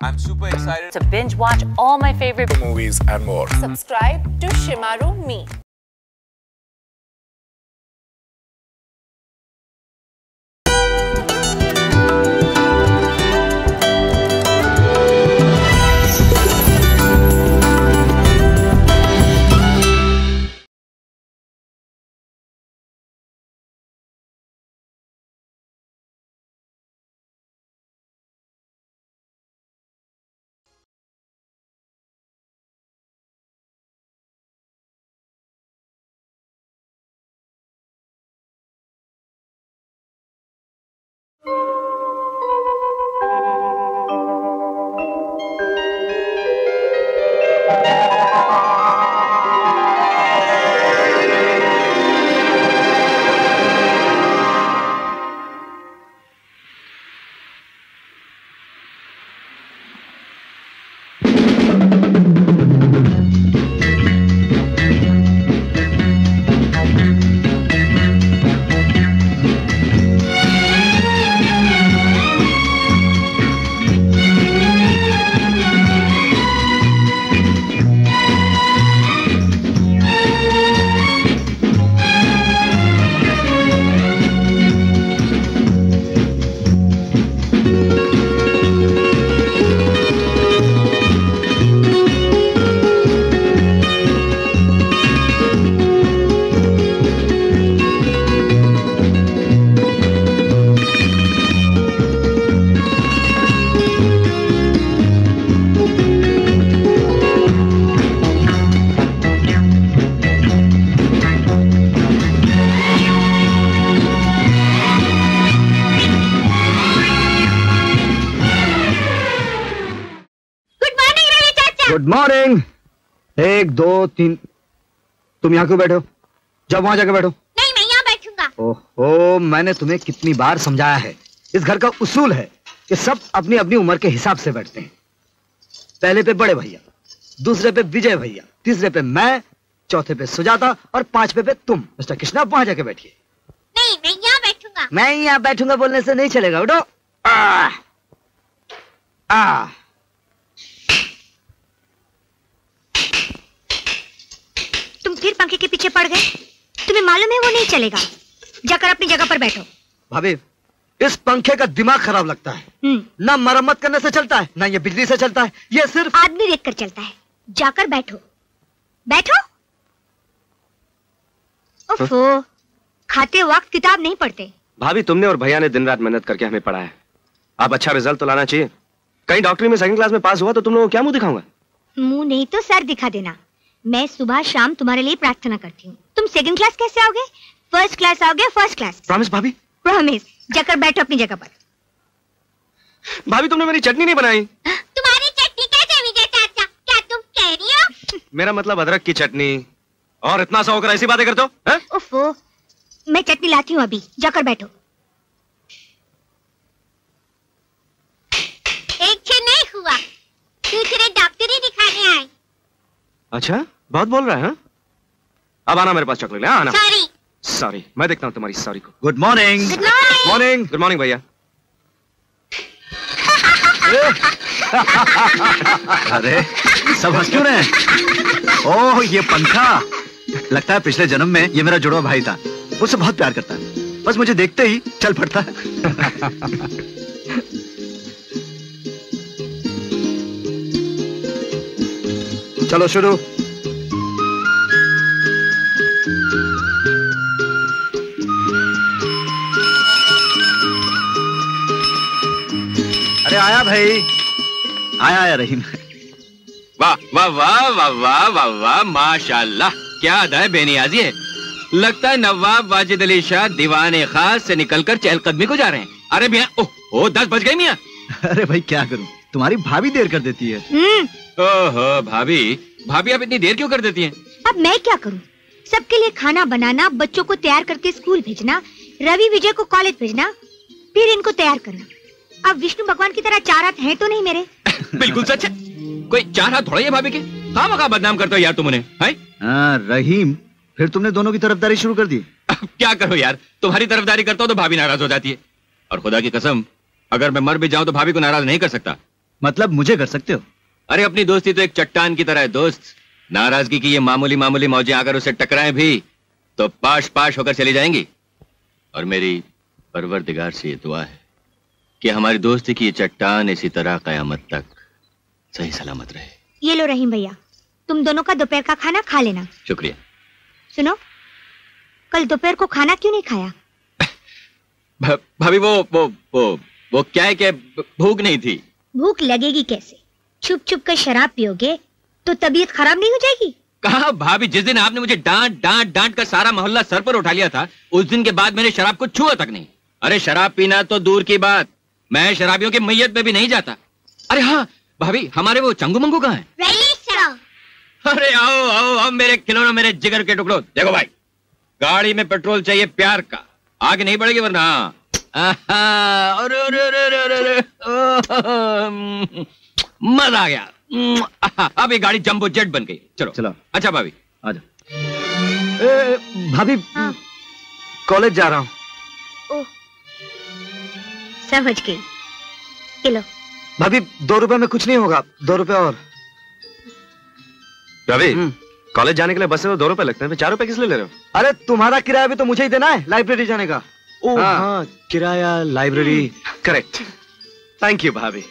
I'm super excited to binge watch all my favorite movies and more. Subscribe to Shimaru Me. Good morning. 1 2 3। तुम यहाँ क्यों बैठे हो? जब वहां जाके बैठो। नहीं, मैं यहाँ बैठूंगा। ओहो, मैंने तुम्हें कितनी बार समझाया है, इस घर का उसूल है कि सब अपनी अपनी उम्र के हिसाब से बैठते हैं। पहले पे बड़े भैया, दूसरे पे विजय भैया, तीसरे पे मैं, चौथे पे सुजाता और 5वें पे तुम। मिस्टर कृष्णा, वहां जाके बैठिए। नहीं, मैं यहाँ बैठूंगा। मैं यहाँ बैठूंगा बोलने से नहीं चलेगा, उठो। तुम फिर पंखे के पीछे पड़ गए। तुम्हें मालूम है वो नहीं चलेगा। जाकर अपनी जगह पर बैठो। भाभी, इस पंखे का दिमाग खराब लगता है। ना मरम्मत करने से चलता है, ना ये बिजली से चलता है, ये सिर्फ आदमी देखकर चलता है। जाकर बैठो। बैठो। ओफो, खाते वक्त किताब नहीं पढ़ते। भाभी, तुमने और भैया ने दिन रात मेहनत करके हमें पढ़ाया है। अब अच्छा रिजल्ट तो लाना चाहिए। कहीं डॉक्टरी में 2nd क्लास में पास हुआ तो तुम लोगों को क्या मुंह दिखाऊंगा? मुंह नहीं तो सर दिखा देना। मैं सुबह शाम तुम्हारे लिए प्रार्थना करती हूँ। तुम 2nd क्लास कैसे आओगे? 1st क्लास आओगे? 1st class. प्रॉमिस भाभी? प्रॉमिस। जाकर बैठो अपनी जगह पर। भाभी, तुमने मेरी चटनी नहीं बनाई। तुम्हारी चटनी कैसे विजय चाचा? क्या तुम कह रही हो? मेरा मतलब अदरक की चटनी। और इतना सा होकर ऐसी बातें करते हो? ओफो, मैं चटनी लाती हूँ अभी। जाकर बैठो। एक छे नहीं हुआ, दूसरे डॉक्टरी दिखाने आए। अच्छा, बहुत बोल रहा है। हाँ? अब आना मेरे पास चॉकलेट ले। आना। सॉरी। सॉरी, मैं देखता हूँ तुम्हारी सॉरी को। Good morning. Good morning. Morning. Good morning भैया। अरे सब हंस क्यों रहे हैं? ओह, ये पंखा लगता है पिछले जन्म में ये मेरा जुड़वा भाई था। मुझसे बहुत प्यार करता है, बस मुझे देखते ही चल पड़ता है। चलो शुरू। अरे आया भाई, आया रहीम। वाह वाह वाह वाह वाह वाह वाह, माशाल्लाह, क्या अदा है, बेनियाजी है। लगता है नवाब वाजिद अली शाह दीवाने खास से निकलकर चहलकदमी को जा रहे हैं। अरे मियाँ, ओह 10 बज गए मियाँ। अरे भाई क्या करूं, तुम्हारी भाभी देर कर देती है। ओहो भाभी, भाभी आप इतनी देर क्यों कर देती हैं? अब मैं क्या करूं? सबके लिए खाना बनाना, बच्चों को तैयार करके स्कूल भेजना, रवि विजय को कॉलेज भेजना, फिर इनको तैयार करना। अब विष्णु भगवान की तरह 4 हाथ हैं तो नहीं मेरे। बिल्कुल सच है, कोई 4 हाथ थोड़ा ही है भाभी के। खामखा बदनाम करते हो यार तुम उन्हें। रहीम, फिर तुमने दोनों की तरफदारी शुरू कर दी। क्या करो यार, तुम्हारी तरफदारी करता हूँ तो भाभी नाराज हो जाती है। और खुदा की कसम, अगर मैं मर भी जाऊं तो भाभी को नाराज नहीं कर सकता। मतलब मुझे कर सकते हो? अरे अपनी दोस्ती तो एक चट्टान की तरह है दोस्त। नाराजगी की ये मामूली मामूली मौजें आकर उसे टकराएं भी तो पाश पाश होकर चली जाएंगी। और मेरी परवरदिगार से ये दुआ है कि हमारी दोस्ती की ये चट्टान इसी तरह कयामत तक सही सलामत रहे। ये लो रहीम भैया, तुम दोनों का दोपहर का खाना खा लेना। शुक्रिया। सुनो, कल दोपहर को खाना क्यों नहीं खाया? भाभी वो क्या है कि भूख नहीं थी। भूख लगेगी कैसे? छुप छुप कर शराब पियोगे तो तबीयत खराब नहीं हो जाएगी? कहा भाभी, जिस दिन आपने मुझे डांट कर सारा मोहल्ला सर पर उठा लिया था, उस दिन के बाद मैंने शराब को छुआ तक नहीं। अरे शराब पीना तो दूर की बात, मैं शराबियों की मैयत में भी नहीं जाता। अरे हाँ भाभी, हमारे वो चंगू मंगू कहाँ है? अरे आओ आओ आओ मेरे खिलौनों, मेरे जिगर के टुकड़ों। देखो भाई, गाड़ी में पेट्रोल चाहिए प्यार का, आगे नहीं बढ़ेगी वरना। अरे अरे अरे अरे मजा आ गया। अब ये गाड़ी जंबो जेट बन गई। चलो चलो। अच्छा भाभी आ जाओ। भाभी, हाँ। कॉलेज जा रहा हूँ। ओह, समझ गई। किलो भाभी 2 रुपए में कुछ नहीं होगा, 2 रुपए और। रवि, कॉलेज जाने के लिए बस में 2 रुपए लगते हैं, 4 रुपए किस लिए ले रहे हो? अरे तुम्हारा किराया भी तो मुझे ही देना है लाइब्रेरी जाने का। ओह हाँ, किराया, लाइब्रेरी, करेक्ट। थैंक यू भाभी।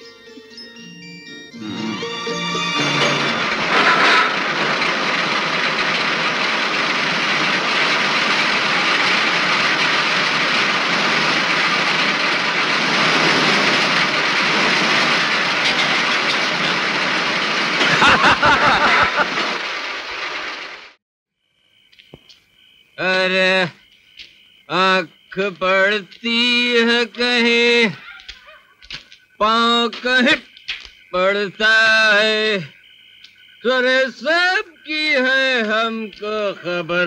अरे आँख पड़ती है कहीं, पाँव कहीं पड़ता है, तुरे सब की है हमको खबर।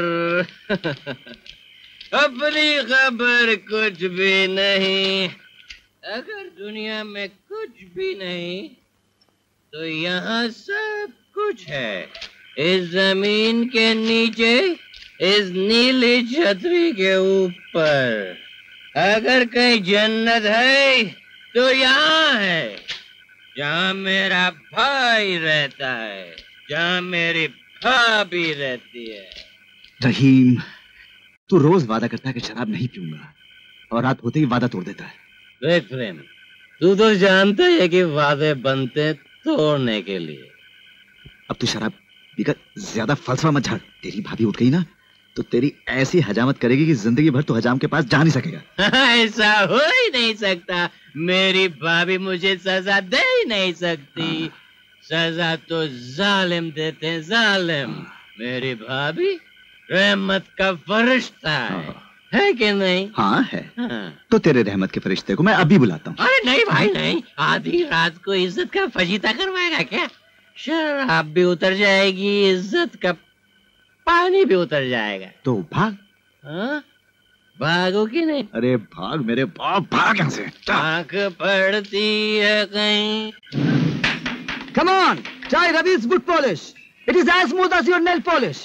अपनी खबर कुछ भी नहीं। अगर दुनिया में कुछ भी नहीं तो यहाँ सब कुछ है। इस जमीन के नीचे, इस नीली छतरी के ऊपर। अगर कहीं जन्नत है तो यहाँ है, जहाँ मेरा भाई रहता है, जहाँ मेरी भाभी रहती है। रहीम, तू रोज वादा करता है कि शराब नहीं पीऊंगा और रात होते ही वादा तोड़ देता है। देख प्रेम, तू तो जानता है कि वादे बनते तोड़ने के लिए। अब तू शराब पीकर ज्यादा फलसफा मत झाड़। तेरी भाभी उठ गई ना तो तेरी ऐसी हजामत करेगी कि जिंदगी भर तो हजाम के पास जा नहीं सकेगा। ऐसा हो ही नहीं सकता। मेरी भाभी मुझे सजा दे ही नहीं सकती। सजा तो जालिम देते हैं, जालिम। मेरी भाभी रहमत का फरिश्ता है कि नहीं? हाँ है। हाँ। तो तेरे रहमत के फरिश्ते को मैं अभी बुलाता हूँ। अरे नहीं भाई नहीं, आधी रात को इज्जत का फजीता करवाएगा क्या? शराब भी उतर जाएगी, इज्जत का पानी भी उतर जाएगा। तो भाग। हाँ? भागो कि नहीं? अरे भाग मेरे बाप, भाग यहाँ से। आँख पड़ती है कहीं। Come on, try Ravi's boot polish. It is as smooth as your nail polish.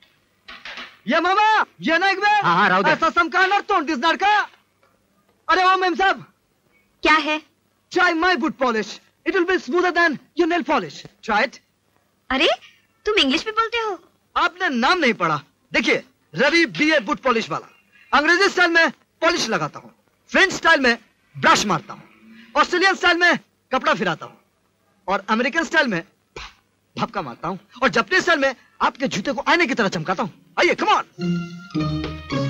ये मामा, ये ना एक बार। हाँ राउत। ऐसा समकान और तोड़ दिस लड़का। अरे ओ मैम साहब। क्या है? Try my boot polish. It will be smoother than your nail polish. Try it. अरे तुम इंग्लिश में बोलते हो? आपने नाम नहीं पढ़ा। देखिए, रवि बियर बूट पॉलिश वाला। अंग्रेजी स्टाइल में पॉलिश लगाता हूँ, फ्रेंच स्टाइल में ब्रश मारता हूँ, ऑस्ट्रेलियन स्टाइल में कपड़ा फिराता हूँ और अमेरिकन स्टाइल में भपका मारता हूँ और जापानी स्टाइल में आपके जूते को आईने की तरह चमकाता हूँ। आइए, कम ऑन।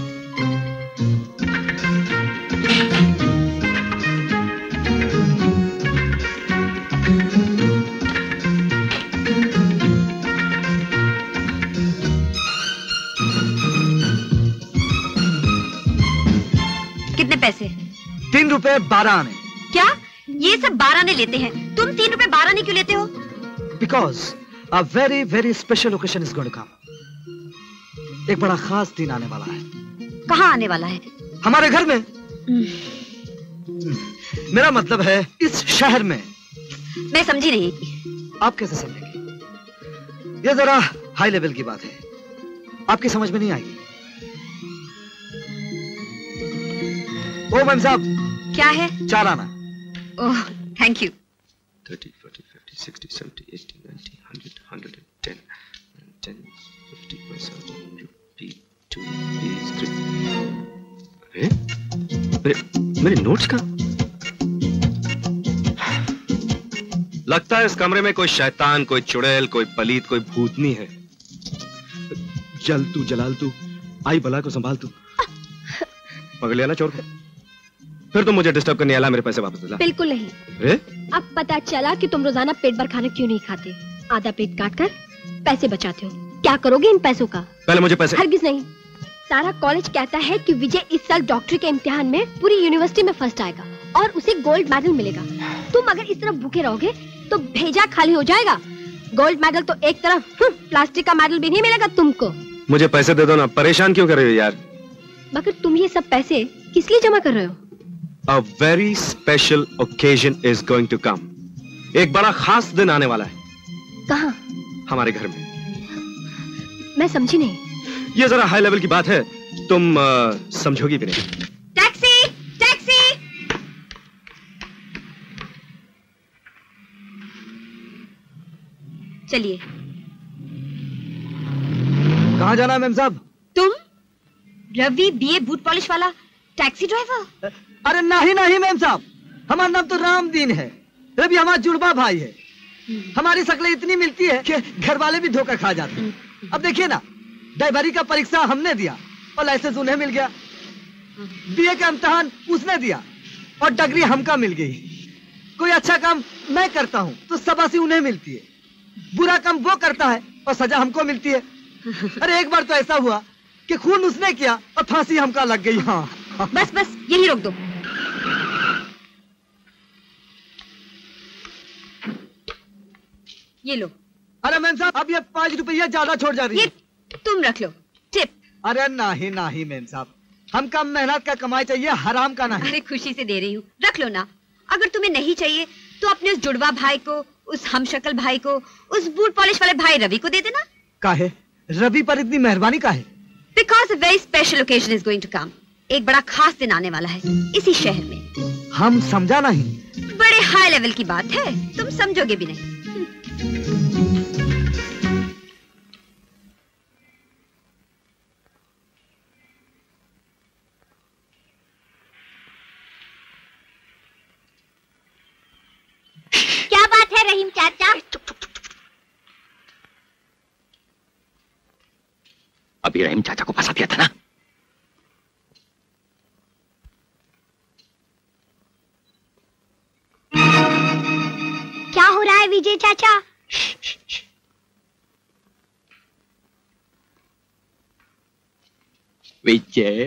कितने पैसे? 3 रुपए 12 आने। क्या ये सब 12 आने लेते हैं? तुम 3 रुपए 12 आने क्यों लेते हो? Because a very very special occasion is going to come. एक बड़ा खास दिन आने वाला है। कहाँ आने वाला है? हमारे घर में। मेरा मतलब है इस शहर में। मैं समझी नहीं। आप कैसे समझेंगे? ये जरा हाई लेवल की बात है, आपकी समझ में नहीं आएगी। ओ मैम साहब। क्या है? 4 आना। Oh thank you. 30, 40, 50, 60, 70, 80, 90, 100, 110, 10, 50 पैसा, 1 rupee, 2 rupees, 3। मेरे नोट्स कहाँ? लगता है इस कमरे में कोई शैतान, कोई चुड़ैल, कोई पलीत, कोई भूतनी है। जल तू जलाल तू, आई बला को संभाल तू। पकड़ लिया ना चोर को? फिर तुम मुझे डिस्टर्ब करने आला, मेरे पैसे वापस दिला। बिल्कुल नहीं। अब पता चला कि तुम रोजाना पेट भर खाना क्यों नहीं खाते, आधा पेट काट कर पैसे बचाते हो। क्या करोगे इन पैसों का? पहले मुझे पैसे। हरगिज नहीं। सारा कॉलेज कहता है कि विजय इस साल डॉक्टरी के इम्तिहान में पूरी यूनिवर्सिटी में फर्स्ट आएगा और उसे गोल्ड मेडल मिलेगा। तुम अगर इस तरफ भूखे रहोगे तो भेजा खाली हो जाएगा। गोल्ड मेडल तो एक तरफ, प्लास्टिक का मेडल भी नहीं मिलेगा तुमको। मुझे पैसे दे दो ना, परेशान क्यों कर रहे हो यार? मगर तुम ये सब पैसे किस लिए जमा कर रहे हो? A very special occasion is going to come. एक बड़ा खास दिन आने वाला है। कहाँ? हमारे घर में। मैं समझी नहीं। ये जरा हाई लेवल की बात है, तुम समझोगी भी नहीं। Taxi, taxi. चलिए। कहाँ जाना है मैम साहब? तुम रवि बीए बूट पॉलिश वाला टैक्सी ड्राइवर? अरे नहीं नहीं मैम साहब, हमारा नाम तो रामदीन है। रवि हमारा जुड़वा भाई है। हमारी शक्लें इतनी मिलती है कि घर वाले भी धोखा खा जाते हैं। अब देखिए ना, ड्राइवरी का परीक्षा हमने दिया और लाइसेंस उन्हें मिल गया। बीए का इम्तिहान उसने दिया और डिग्री हमका मिल गई। कोई अच्छा काम मैं करता हूँ तो शाबाशी उन्हें मिलती है, बुरा काम वो करता है और सजा हमको मिलती है। अरे एक बार तो ऐसा हुआ कि खून उसने किया और फांसी हमका लग गई। हाँ बस बस यही रोक दो। ये लो। अरे मैम साहब, अब ये 5 रुपया ज्यादा छोड़ जा रही है। ये तुम रख लो, टिप। अरे नहीं नहीं मैम साहब, हम कम मेहनत का कमाई चाहिए, हराम का नहीं। अरे खुशी से दे रही हूँ, रख लो ना। अगर तुम्हें नहीं चाहिए तो अपने उस जुड़वा भाई को, उस हमशक्ल भाई को, उस बूट पॉलिश वाले भाई रवि को दे देना। काहे? रवि पर इतनी मेहरबानी काहे? Because a very special occasion is going to come. एक बड़ा खास दिन आने वाला है इसी शहर में। हम समझा नहीं। बड़े हाई लेवल की बात है, तुम समझोगे भी नहीं। क्या बात है रहीम चाचा? अभी रहीम चाचा को फंसा दिया था ना। क्या हो रहा है विजय चाचा? विजय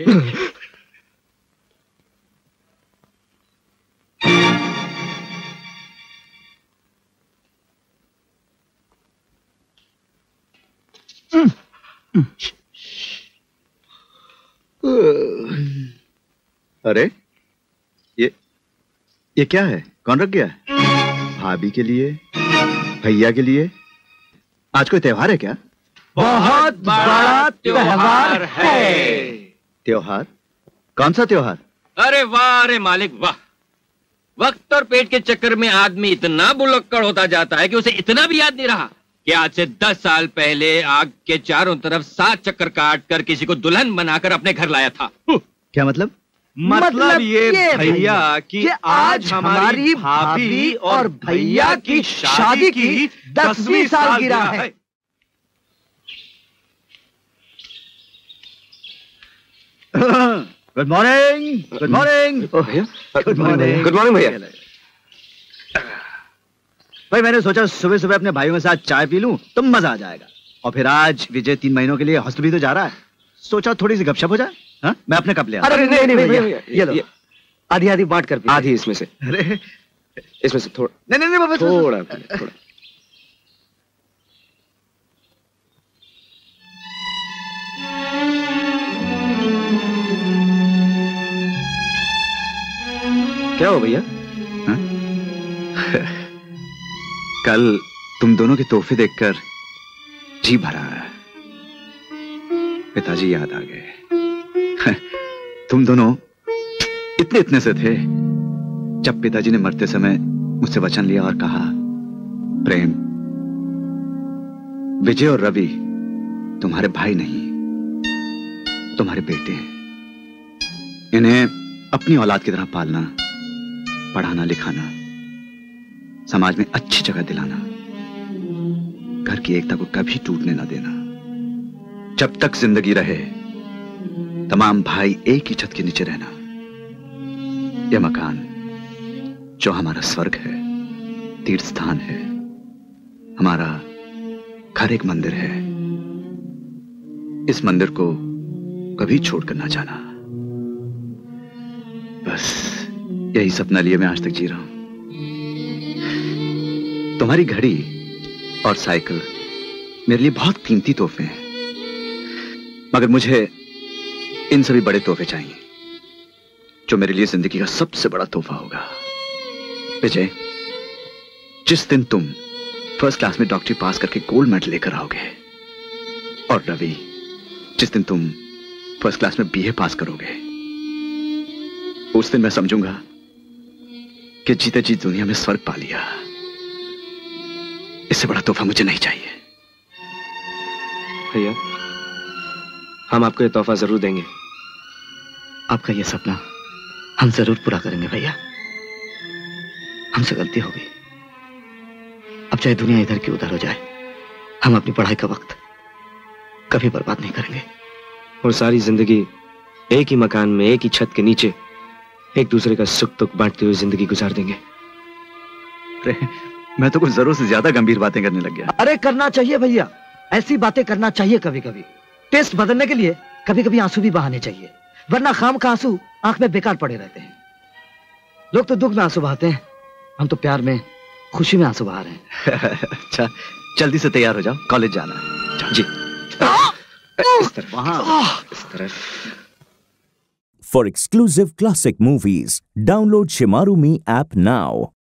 अरे ये क्या है? कौन रख गया है? भाभी के लिए, भैया के लिए? आज कोई त्योहार है क्या? बहुत बड़ा त्योहार है। त्योहार? कौन सा त्योहार? अरे वाह, अरे मालिक वाह। वक्त और पेट के चक्कर में आदमी इतना बुलक्कड़ होता जाता है कि उसे इतना भी याद नहीं रहा कि आज से 10 साल पहले आग के चारों तरफ 7 चक्कर काट कर किसी को दुल्हन बनाकर अपने घर लाया था। क्या मतलब? मतलब ये भैया कि आज हमारी भाभी और भैया की शादी की 10वीं सालगिरह है। Good morning, good morning, good morning, good morning भैया। भाई मैंने सोचा सुबह सुबह अपने भाइयों के साथ चाय पी लूं तो मजा आ जाएगा। और फिर आज विजय 3 महीनों के लिए हॉस्टल भी तो जा रहा है, सोचा थोड़ी सी गपशप हो जाए। हाँ? मैं अपने कप ले आता। अरे नहीं नहीं भैया, ये लो, आधी आधी बांट कर। आधी इसमें से। अरे इसमें से थोड़ा। नहीं बाबा, थोड़ा। क्या हो भैया? कल तुम दोनों के तोहफे देखकर जी भरा है। पिताजी याद आ गए। तुम दोनों इतने से थे जब पिताजी ने मरते समय मुझसे वचन लिया और कहा, प्रेम, विजय और रवि तुम्हारे भाई नहीं, तुम्हारे बेटे हैं। इन्हें अपनी औलाद की तरह पालना, पढ़ाना लिखाना, समाज में अच्छी जगह दिलाना, घर की एकता को कभी टूटने ना देना। जब तक जिंदगी रहे तमाम भाई एक ही छत के नीचे रहना। यह मकान जो हमारा स्वर्ग है, तीर्थ स्थान है, हमारा घर एक मंदिर है। इस मंदिर को कभी छोड़कर ना जाना। बस यही सपना लिए मैं आज तक जी रहा हूं। तुम्हारी घड़ी और साइकिल मेरे लिए बहुत कीमती तोहफे हैं, मगर मुझे इन सभी बड़े तोहफे चाहिए जो मेरे लिए जिंदगी का सबसे बड़ा तोहफा होगा। विजय, जिस दिन तुम फर्स्ट क्लास में डॉक्टरी पास करके गोल्ड मेडल लेकर आओगे, और रवि, जिस दिन तुम फर्स्ट क्लास में बीए पास करोगे, उस दिन मैं समझूंगा कि जीते जी दुनिया में स्वर्ग पा लिया। इससे बड़ा तोहफा मुझे नहीं चाहिए। भैया, हम आपको ये तोहफा जरूर देंगे। आपका ये सपना हम जरूर पूरा करेंगे भैया। हमसे गलती हो गई। अब चाहे दुनिया इधर की उधर हो जाए, हम अपनी पढ़ाई का वक्त कभी बर्बाद नहीं करेंगे। और सारी जिंदगी एक ही मकान में, एक ही छत के नीचे एक दूसरे का सुख दुख बांटते हुए जिंदगी गुजार देंगे। मैं तो कुछ जरूरत से ज्यादा गंभीर बातें करने लग गया। अरे करना चाहिए भैया, ऐसी बातें करना चाहिए कभी कभी। टेस्ट बदलने के लिए कभी कभी आंसू भी बहाने चाहिए, वरना खाम का आंसू आंख में बेकार पड़े रहते हैं। लोग तो दुख में आंसू बहाते हैं, हम तो प्यार में, खुशी में आंसू बहा रहे हैं। अच्छा, जल्दी से तैयार हो जाओ, कॉलेज जाना है। जी। इस तरफ, वहां, इस तरफ। For exclusive classic movies, download Shimaru Me app now.